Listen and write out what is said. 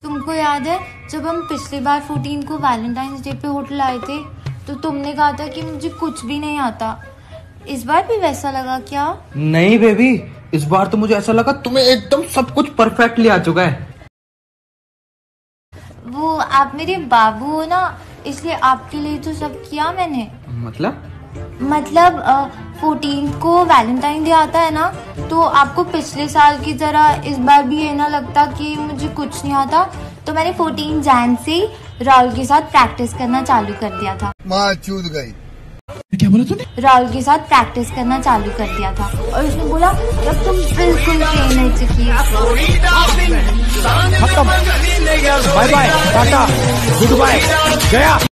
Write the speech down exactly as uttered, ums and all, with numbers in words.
तुमको याद है जब हम पिछली बार फोर्टीन को वैलेंटाइंस डे पे होटल आए थे तो तुमने कहा था कि मुझे कुछ भी नहीं आता। इस बार भी वैसा लगा क्या? नहीं बेबी, इस बार तो मुझे ऐसा लगा तुम्हें एकदम सब कुछ परफेक्टली आ चुका है। वो आप मेरे बाबू हो ना, इसलिए आपके लिए तो सब किया मैंने। मतलब मतलब फोर्टीन को वैलेंटाइन डे आता है ना, तो आपको पिछले साल की तरह इस बार भी ये ना लगता कि मुझे कुछ नहीं आता, तो मैंने फोर्टीन जैन से राहुल के साथ प्रैक्टिस करना चालू कर दिया था। माँ चूत गई। क्या बोला तूने? राहुल के साथ प्रैक्टिस करना चालू कर दिया था और उसने बोला जब तुम बिल्कुल ट्रेन हो चुकी है। Bye bye, tata, goodbye, गया।